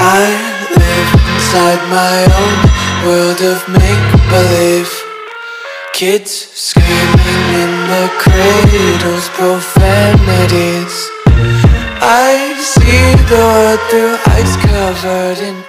I live inside my own world of make-believe. Kids screaming in the cradles, profanities. I see the world through ice covered in